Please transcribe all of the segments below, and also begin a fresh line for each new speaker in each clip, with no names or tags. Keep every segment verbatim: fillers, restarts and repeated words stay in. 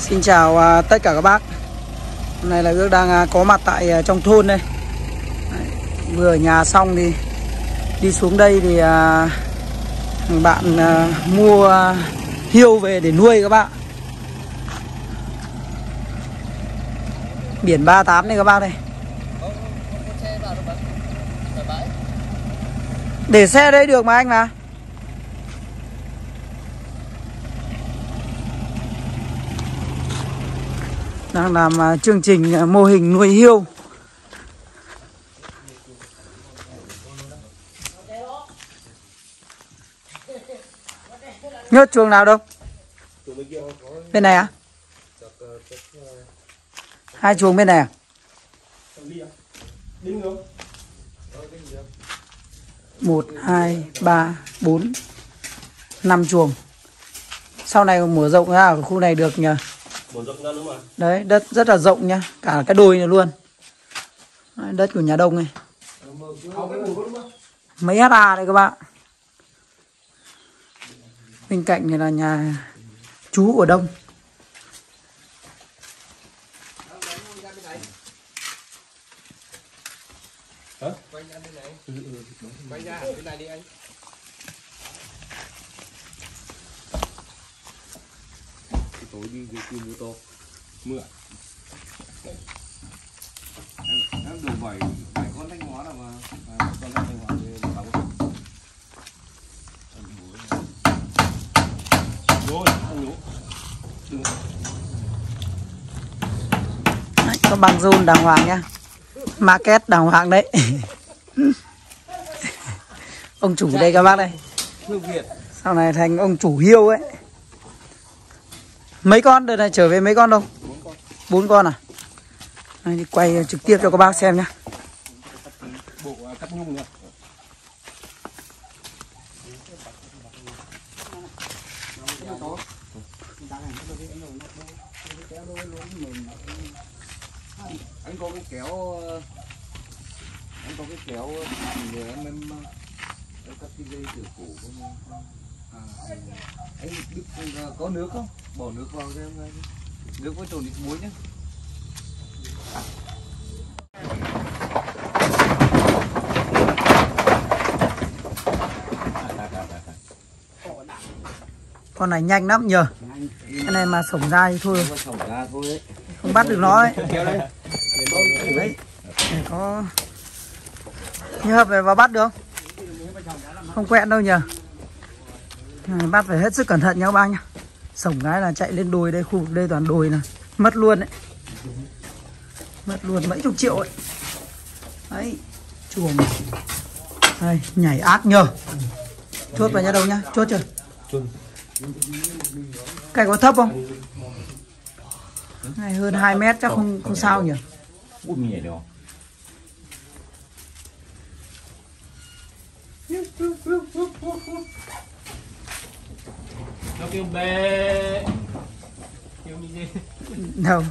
Xin chào à, tất cả các bác. Hôm nay là Ước đang à, có mặt tại à, trong thôn đây. Đấy, vừa ở nhà xong thì đi xuống đây thì à, bạn à, mua à, hiêu về để nuôi các bạn. Biển ba mươi tám này các bác đây. Để xe đây được mà anh mà. Đang làm uh, chương trình uh, mô hình nuôi hiêu. Nhớt chuồng nào đâu? Bên này à? Hai chuồng bên này à? Một, hai, ba, bốn, năm chuồng. Sau này mở rộng ra ở khu này được nhỉ? Đấy, đất rất là rộng nhá, cả cái đồi này luôn. Đấy, đất của nhà Đông này. Mấy hectare đây các bạn. Bên cạnh này là nhà chú của Đông.
Quay ra bên này đi anh. Tối đi đi tìm ô tô mưa em, em đủ bảy bảy con thanh hóa nào mà à, con thanh hóa thì sáu rồi anh nhú đừng.
Đấy, có băng rôn đàng hoàng nhá, market đàng hoàng đấy. Ông chủ đây các bác đây, sau này thành ông chủ hiêu ấy. Mấy con đợt này trở về mấy con đâu? Bốn con. Bốn con à? Đây, đi quay trực tiếp cho các bác xem nhá.
Bộ cắt nhung nữa. Anh có cái kéo, anh có cái kéo để em em em cắt cái dây tiểu cổ của mình. À, anh Đức có nước không? Bỏ nước vào cho em ngay. Nước với trộn ít muối nhé.
Con này nhanh lắm nhờ. Cái này mà sổng ra thì thôi. Không bắt được nó ấy. Đấy. Để có như hợp về vào bắt được không? Không quen đâu nhờ. Này, bắt phải hết sức cẩn thận nha các bác nhá. Sổng cái là chạy lên đồi đây, khu vực đây toàn đồi là mất luôn đấy. Mất luôn mấy chục triệu ấy. Đấy, chuồng. Đây, nhảy ác nhờ. Chốt vào nhà đâu nhá, chốt chưa? Cái có thấp không? Này hơn hai mét chắc không không sao nhỉ.
Nó kêu bê. Kêu gì gì?
Đâu.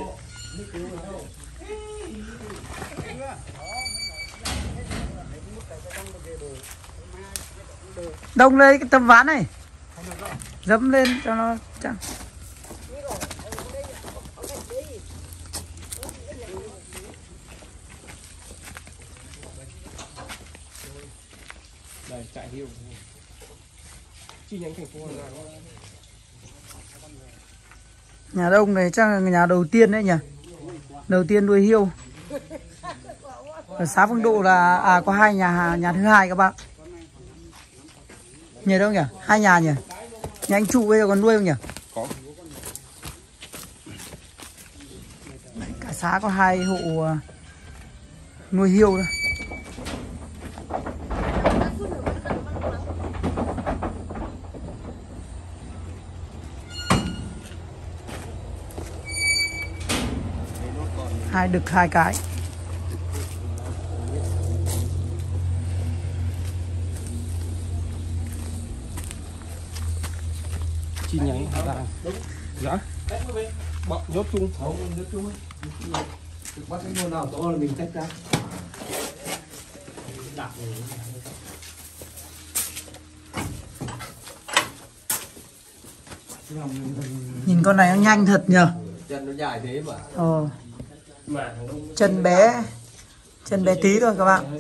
Đông lấy cái tấm ván này. Dẫm lên cho nó chắc.
Đây chạy hiêu. Chi nhánh thành phố Hà Nội.
Nhà Đông này chắc là nhà đầu tiên đấy nhỉ. Đầu tiên nuôi hiêu. Ở xã Phương Độ là à có hai nhà, nhà thứ hai các bạn. Nhà đâu nhỉ? Hai nhà nhỉ? Nhà anh Trụ bây giờ còn nuôi không nhỉ?
Có.
Đấy, cả xã có hai hộ nuôi hiêu thôi. Hai đực hai cái.
Chi nhánh vàng. Dạ. Bọn nhốt chung. Không, nhốt chung ấy. Bắt cái nguồn nào to là mình tách ra. Đặt
Nhìn con này nó nhanh thật nhờ.
Chân nó dài thế mà.
Ồ. Chân bé, chân bé tí thôi các bạn.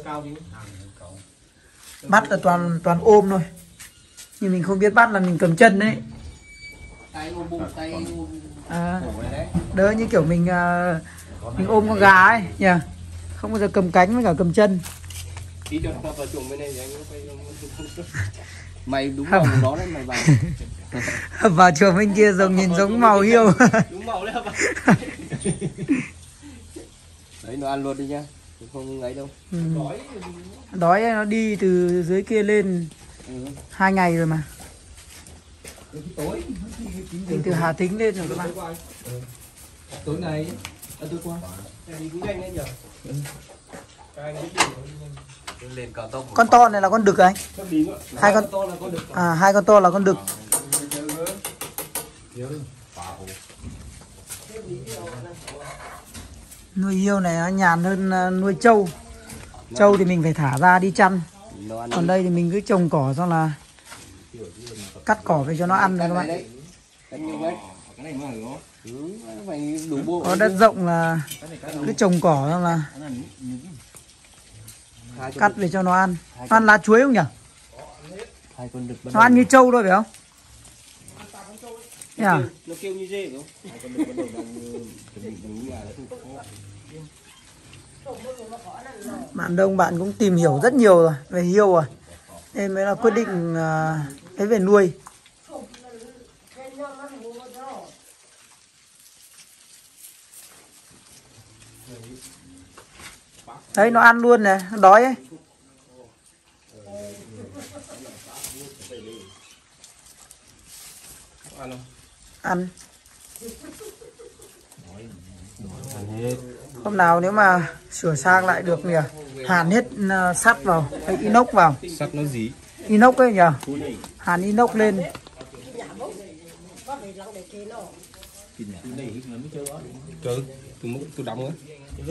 Bắt là toàn toàn ôm thôi. Nhưng mình không biết bắt là mình cầm chân đấy.
Tay ôm bụng, tay ôm
À,
cổ đấy.
đỡ như kiểu mình uh, mình ôm con gà ấy nhỉ. Không bao giờ cầm cánh với cả cầm chân.
Tí cho nó vào chuồng bên này thì anh có phải
Mày đúng màu đó đấy mày vào.
Vào chuồng bên kia giống nhìn giống màu hiêu.
đúng màu đấy hả?
Đấy nó ăn luôn đi nhá. Không ấy đâu.
Ừ. Đói nó đi từ dưới kia lên
Ừ.
hai ngày rồi mà.
Tối
Đi từ Hà Tĩnh lên rồi các bạn.
ừ. Tối này à, tối qua
Đi cũng nhanh đấy nhở.
ừ.
Cái anh
Lên cao tốc.
Con to này là con đực à anh? Hai con
to là con được.
à hai con to là con đực. Nuôi hươu này nó nhàn hơn uh, nuôi trâu. Trâu thì mình phải thả ra đi chăn. Còn đây thì mình cứ trồng cỏ xong là cắt cỏ về cho nó ăn rồi các bạn.
Cái này mà nó. Ừ, phải đủ bộ.
Có đất rộng là cứ trồng cỏ xong là cắt về cho nó ăn. Nó ăn lá chuối không nhỉ?
Hai con đực
Nó ăn như trâu thôi phải không? Yeah.
nó kêu như dê đúng không?
Hai con đực bắt đầu đang chuẩn bị núi nhà đấy.
Bạn đông bạn cũng tìm hiểu rất nhiều rồi về hươu rồi. Nên mới là quyết định uh, lấy về nuôi. Đấy nó ăn luôn này, nó đói ấy.
Ăn không?
Ăn. Hôm nào nếu mà sửa sang lại được nhỉ, hàn hết uh, sắt vào, hay inox vào.
Sắt nó gì?
Inox ấy nhỉ, hàn inox lên.
Trời, tôi muốn tôi đóng á.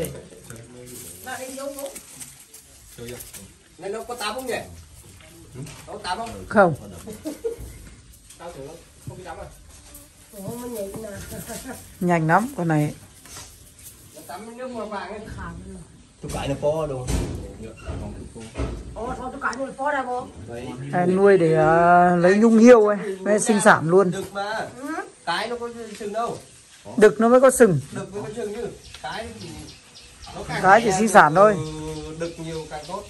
Này nó có tám không nhỉ? Có tám không?
Không.
Tao tưởng không biết đóng à?
Nhanh lắm con này.
Nó tắm nước màu vàng ấy.
Tôi cãi nó po đâu.
À, nuôi để uh, lấy nhung hươu ấy, mới sinh sản luôn.
Đực mà. Cái nó có sừng đâu.
Đực nó mới có sừng.
Đực mới có sừng chứ. Cái thì nó càng
Cái chỉ sinh sản thôi.
Đực nhiều càng tốt.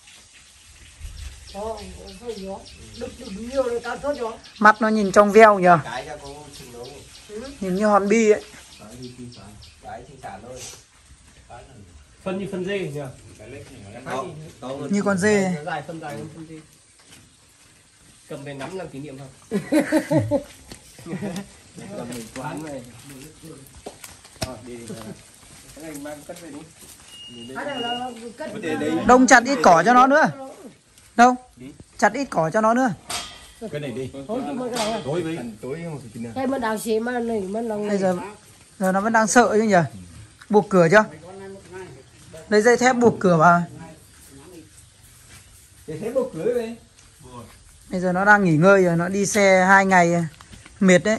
Mắt nó nhìn trong veo nhờ,
Cái ra có sừng đâu.
nhìn như hòn bi ấy.
Cái sinh sản thôi.
Phân như phân dê nhỉ?
To, to hơn.
Như con dê ấy.
Nó dài phân dài hơn phân dê. Cầm về nắm làm kỷ niệm không?
Cầm mình quán này. Rồi đi đi. Cái này mang cất về đi.
Đông chặt ít cỏ cho nó nữa. Đâu? Chặt ít cỏ cho nó nữa.
Cái này đi. Tối với tối không phải nào.
Cái mà đào xì mà này mà lòng
Bây giờ giờ nó vẫn đang sợ chứ nhỉ? Buộc cửa chưa? Lấy dây thép buộc cửa vào.
Để thế buộc lưới đi.
Bây giờ nó đang nghỉ ngơi rồi, nó đi xe hai ngày mệt đấy.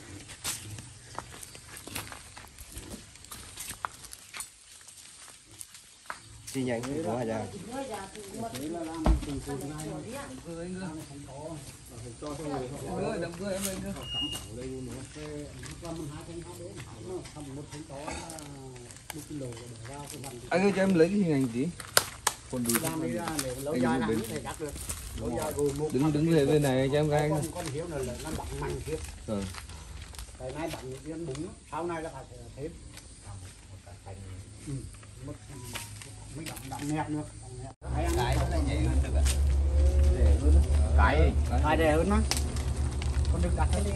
Chi nhánh của Hà Giang. Anh ơi cho em lấy cái hình ảnh tí. Còn đùi đứng đứng về bên này cho em cái anh. Ừ.
Cái này bạn yên bún, sau này là phải thêm. Mới đậm đậm nẹp nữa.
Cái này nhảy hơn được ạ. Để luôn. Cái
Cái đè hơn nó. Con đừng đặt cái đi.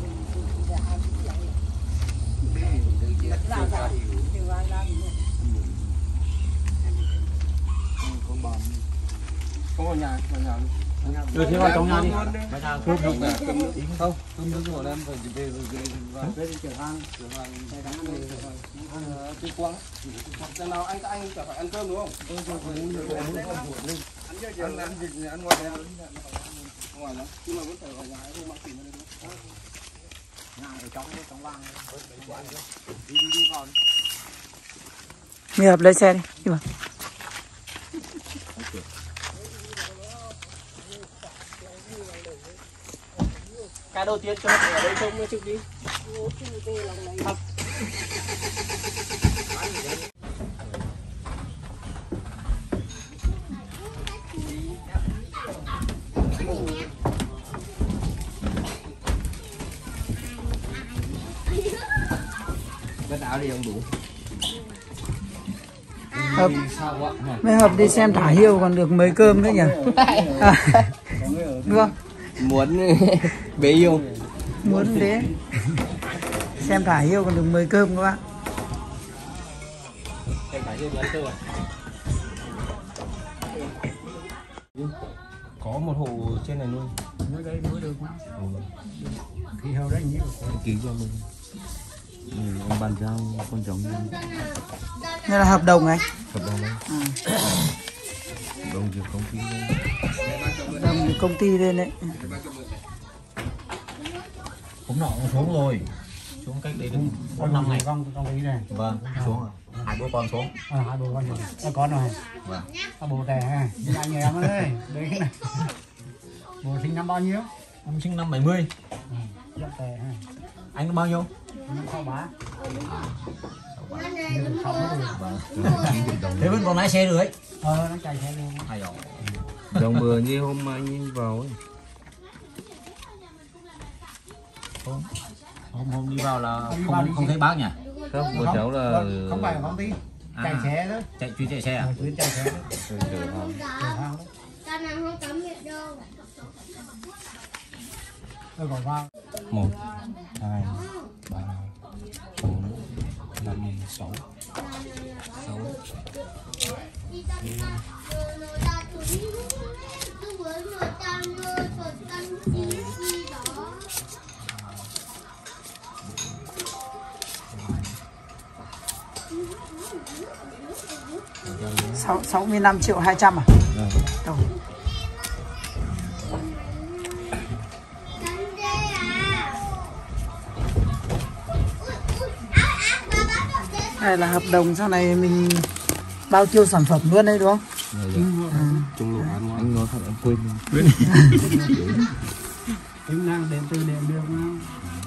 Không có nhà, có nhà.
Được thì vào trong nhà đi.
Thuốc không là cơm nước. Không, cơm nước của em phải về về
Về đi chở hàng, chở hàng cái đắng ăn đi.
Tuyên Quang. Lần nào anh anh phải phải ăn cơm đúng không? Ăn ăn gì ăn ngoài đây. Ngoài đó. Nhưng mà vẫn phải ở nhà không mang tiền ra đây.
Mì hợp lấy xe đi. Đi vào.
Cái đầu tiên cho nó ở đây trông nó chụp đi.
Cái áo đi ông đủ.
Hợp. Mới hợp đi xem thả hiêu còn được mấy cơm nữa nhỉ. À. Được không?
Muốn bế yêu.
Muốn thế. Xem thả hiêu còn được mười cơm các bạn.
Xem thả hiêu lấy cơm à? Có một hồ trên này luôn.
Nuôi đây nuôi được mà. Khi heo đấy nhiều.
Ký cho mình. Ừ, ông bàn giao con giống
Đây là hợp đồng này.
hợp đồng đấy.
À.
Đồng việc công ty lên.
Hợp đồng của công ty lên đấy.
Hôm nọ cũng xuống rồi. Xuống cách đây được bốn năm ngày.
Con con ý này.
Vâng, xuống rồi. Hai bố con xuống.
À, hai bố con rồi. À, con rồi.
Vâng.
À, bố đẻ ha. Anh em ơi. Đấy cái này. Bố sinh năm bao nhiêu?
Em sinh năm bảy mươi.
Ừ, rất đẻ ha.
Anh có bao nhiêu?
Năm sáu bá.
Thế vẫn còn lái xe được ấy.
Ờ, nó chạy xe luôn.
Hay rồi.
Đồng bữa như hôm anh ấy vào ấy.
Hôm, hôm, hôm đi vào là
Hôm đi
không,
vào đi
không
chị.
thấy bác nhỉ?
Không, bố cháu là
Không, không phải là công ty. Chạy
À.
xe đó.
Chạy chuyến chạy xe à?
Ờ, chuyến chạy xe đó.
chở hàng.
Chở hàng đó.
Con nào không cấm miệng đâu.
Tôi gọi vào.
Một, hai, ba, bốn, năm, sáu. Sáu.
Đi tăng tăng, rồi rồi ta thử đi. Cứ với rồi tăng rồi rồi tăng gì gì đó.
Sáu sáu mươi lăm triệu hai trăm à? Đâu.
Tăng dê à. Ui, ui, á, á, bà bắt được dê.
Đây là hợp đồng sau này mình bao tiêu sản phẩm luôn đấy đúng không?
Trung lộ ăn anh nói thật em quên.
Tính năng đến từ điện được không?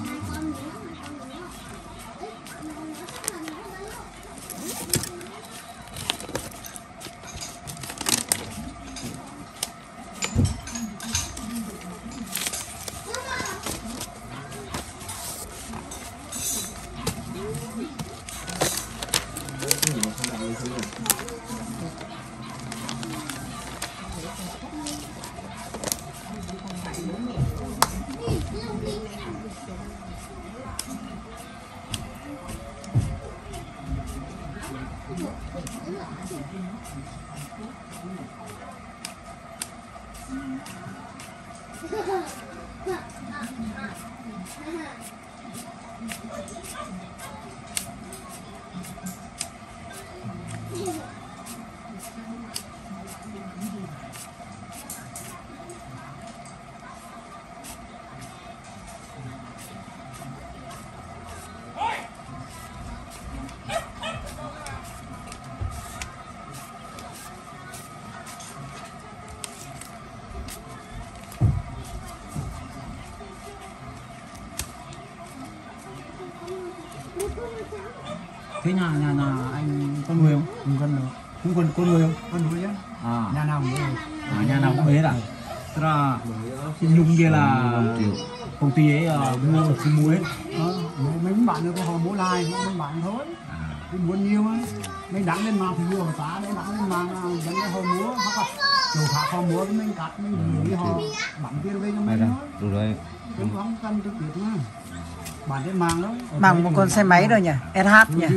Thế nhà nhà nhà anh con người không? Không con nữa. Không con con người không? Con nuôi á.
À,
Nhà nào cũng nuôi.
à nhà nào cũng thế à? Tức là cái Nhung kia là công ty ấy uh, mua một cái muối.
Ờ, mấy bạn nữa có họ mua lại, mấy bạn thôi. Cái muốn nhiều á. Mấy đắng lên mạng thì mua ở xã, mấy đắng lên mạng vẫn có họ mua, hoặc là chỗ khác họ mua mình cắt mình gửi họ bắn tiền về cho mình thôi.
Đúng rồi.
Không không cần trực tiếp mà. Bạn trên mạng đó.
Bằng một con xe máy rồi nhỉ? ét hát nhỉ?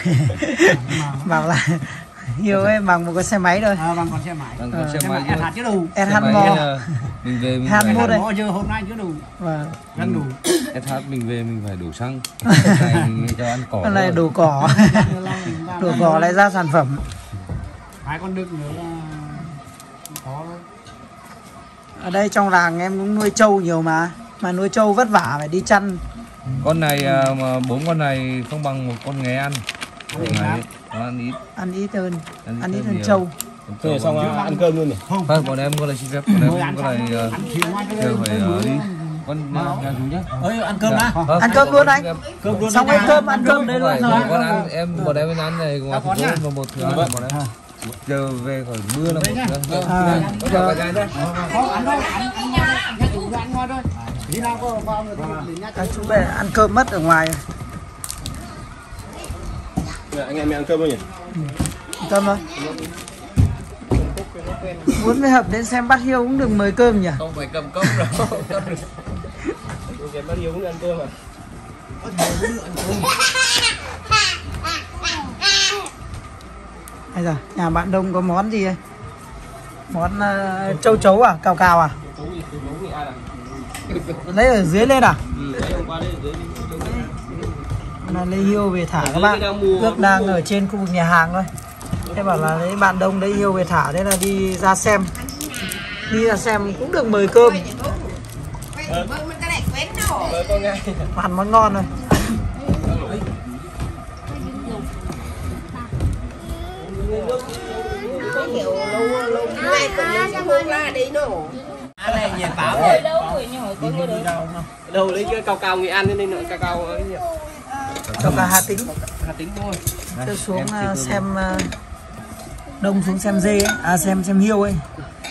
Bảo là Hiếu ấy bằng một con xe máy rồi.
À, bằng con xe máy.
Bằng
Ờ,
con xe
Xe
máy
máy
chứ.
ét hát chứ đủ.
ét hát
Xe máy
Mo.
là mình về mình
Hát
phải
Mo đây.
Mo giờ hôm nay chưa đủ.
Vâng.
Gần đủ.
ét hát mình về mình phải đổ xăng. Cái này cho ăn cỏ.
Cái này
thôi.
đồ cỏ. Đồ cỏ lại ra sản phẩm.
Hai con đực nữa là có thôi.
Ở đây trong làng em cũng nuôi trâu nhiều mà. Mà nuôi trâu vất vả phải đi chăn
Con này mà bốn con này không bằng một con nghé ăn. Ngày nó ăn ít.
Ăn ít hơn,
Ăn ít
ăn ít
hơn
hơn
nhiều.
trâu.
Thế xong à, ăn cơm luôn nhỉ?
Không.
Vâng, bọn em có là xin phép, bọn em có là đều phải ờ, đi. Con nhà chú nhá.
Ơi ăn cơm đã.
Vâng,
Ăn cơm luôn anh.
Cơm luôn.
Xong ăn cơm, ăn cơm đấy luôn
Không
rồi.
phải, bọn ăn em bọn em ăn này ngoài một và một thứ ăn bọn em. Giờ về khỏi mưa là một thứ.
À,
Có chào cả nhà nhé.
Không ăn đâu, ăn ăn ngon đấy. Nhà chủ ăn ngon thôi. Đi nào có vào người ta để nhắc.
các chú về ăn cơm mất ở ngoài.
Anh em mình ăn cơm luôn nhỉ?
Ăn cơm thôi. Muốn với Hợp đến xem bác Hiếu cũng đừng mời cơm nhỉ?
Không phải cầm cốc đâu.
Em bắt yêu cũng ăn cơm à?
Bây giờ nhà bạn Đông có món gì đây? Món uh, châu chấu à? Cào cào à? Lấy ở dưới lên à? Là lấy Hiếu về thả các bạn. Ước đang ở trên khu vực nhà hàng thôi. Thế bảo là lấy bạn Đông lấy Hiếu về thả. Thế là đi ra xem. Đi ra xem cũng được mời cơm. Ăn món ngon rồi.
Ăn này nhẹ táo rồi. Đâu lấy cái cao cao Nghệ An lên đây nữa, cao cao ấy nhỉ?
Cho cả Hà Tĩnh.
Hà Tĩnh thôi.
Tôi xuống uh, xem uh, Đông xuống xem dê ấy. À xem xem Hiêu ấy.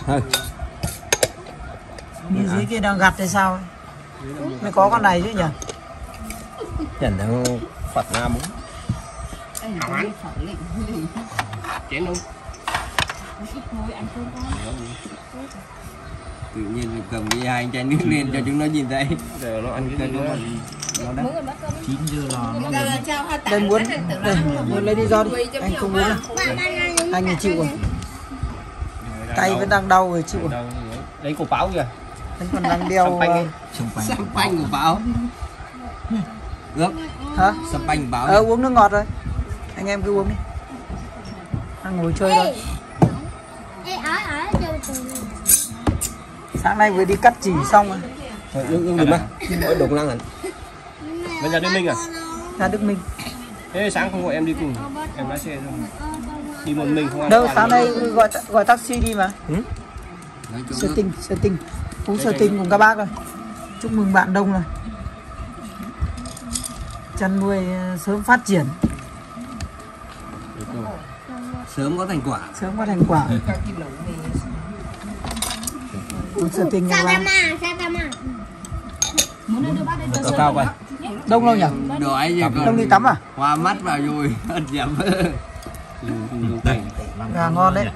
Như dưới kia đang gặt hay sao ấy. Mới có con này chứ nhỉ?
Nhận đang Phật Nam muốn. Hảo ăn. Chén không?
Tự nhiên cầm cái hai chai nước lên cho chúng nó nhìn thấy.
Giờ nó ăn cái gì nữa? Nó đắt. chín giờ là nó
Đây muốn, đây, muốn lấy đi do đi. Anh không muốn đâu. Anh thì chịu rồi. Tay vẫn đang đau rồi chịu rồi.
Lấy củ báo kìa.
Vẫn còn đang đeo.
Sâm panh của báo. Ước.
Hả?
Sâm panh của báo.
Ờ uống nước ngọt rồi. Anh em cứ uống đi. Đang ngồi chơi thôi. Sáng nay vừa đi cắt chỉ xong rồi.
Thôi ương ương đừng mà. Mỗi đồng lăng hẳn. Bây giờ Đức Minh à?
Ra Đức Minh.
Thế sáng không gọi em đi cùng. Em lái xe thôi. Đi một mình không ăn.
Đâu sáng nay gọi gọi taxi đi mà.
Ừ?
Sơ tinh, sơ tinh. Uống sơ tinh cùng các bác rồi. Chúc mừng bạn Đông rồi. Chăn nuôi sớm phát triển,
Sớm có thành quả.
sớm có thành quả. Uống sơ tinh nha các bác.
Cao cao coi.
Đông đâu nhỉ?
Đói gì còn.
Đông đi tắm à?
Hoa mắt vào rồi. Ất dầm.
Gà ngon đấy.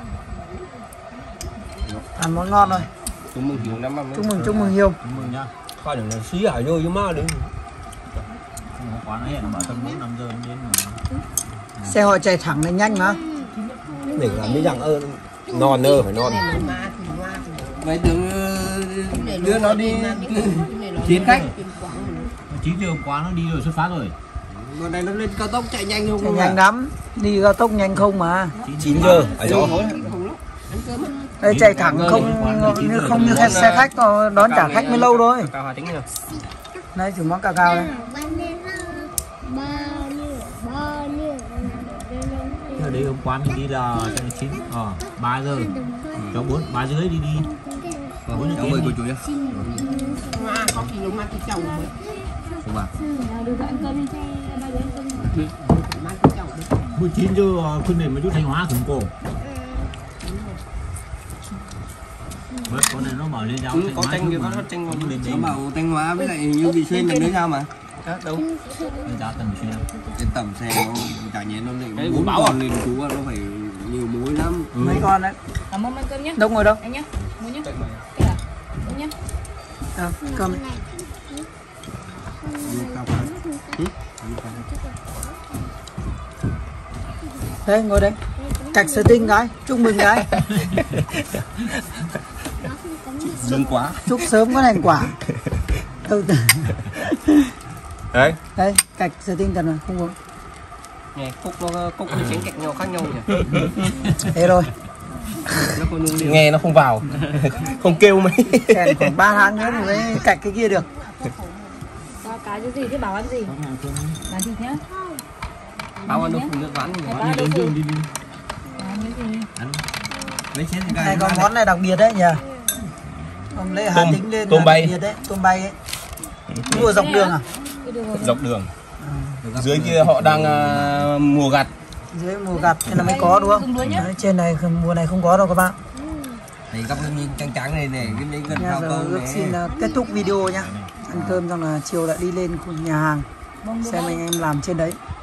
Ăn món ngon rồi.
Chúc mừng Hiếu năm năm.
Chúc mừng, chúc mừng Hiếu.
Chúc mừng nhá. Coi đừng là xí hải vô chứ má đi. Không có quán ấy nó bảo tầm bốn năm giờ đến mà.
Xe họ chạy thẳng này nhanh mà.
Để làm mấy rằng ơ non nơ phải non.
Mấy đứa đưa nó đi chiến khách.
chín giờ quá nó đi rồi xuất phát rồi.
Còn này nó lên cao tốc chạy nhanh không?
Chạy nhanh lắm. Đi cao tốc nhanh không mà.
chín giờ ở chỗ.
Đây chạy thẳng không như không như xe khách đón trả khách mới lâu thôi.
Cao Hà Tĩnh rồi.
Đây thử món cà cao đây.
Ở đây hôm qua mình đi là chín ờ ba giờ cho bốn ba rưỡi đi đi bốn giờ
mời cô
kém
chú nhá. Không vào.
mười chín giờ khuyên để mà chút Thanh Hóa thủng cổ bớt con này nó bảo lên giáo
Có tranh kia, có tranh
nhưng đến
Nó
đấy
bảo Thanh Hóa với lại như Vị Xuyên làm đấy sao mà?
Đâu?
lên giáo tầm xuyên
Trên tầm xe nó chả nhẽ nó
Cái
lại
của
bốn
Báo à?
con lên chú nó phải nhiều muối lắm.
Mấy con đấy.
Cảm ơn ăn cơm nhé.
Đông ngồi đâu?
Anh nhé. Mua nhé. Mua nhé.
À, cơm. Đây ngồi đây. Cạch sơ tinh cái, chúc mừng cái.
Đông quá.
Chúc sớm có thành quả. Từ từ.
Đấy.
Đây, cạch sơ tinh thật rồi, không uống.
Nghe cúc nó cúc nó chén cạnh nhau khác nhau nhỉ.
Thế rồi.
Nó không nhung nghe nó không vào. Không kêu mấy.
Kèn khoảng ba tháng nữa thì mới cạch cái kia được.
Cái cái gì thế bảo ăn gì? Bán thịt nhá.
Bao ăn nước nước ván
Hay ba đồ gì? Bán cái gì?
lấy chén thì
Này có món này đặc biệt đấy nhỉ. Ông lấy Hà Tĩnh lên
tôm
là
bay.
đặc biệt đấy, tôm bay ấy. Mua dọc đường à?
Cái đường rồi.
dọc đường. Dưới kia họ đang uh, mùa gặt.
Dưới mùa gặt nên là mới có đúng không? Đấy, trên này không- mùa này không có đâu các bạn.
Thì gấp cái miếng trắng trắng này này, cái miếng gần
Nha,
cao
giờ
câu
ước
này.
xin uh, kết thúc video nhá. Ăn cơm xong là chiều lại đi lên khu nhà hàng xem anh em làm trên đấy.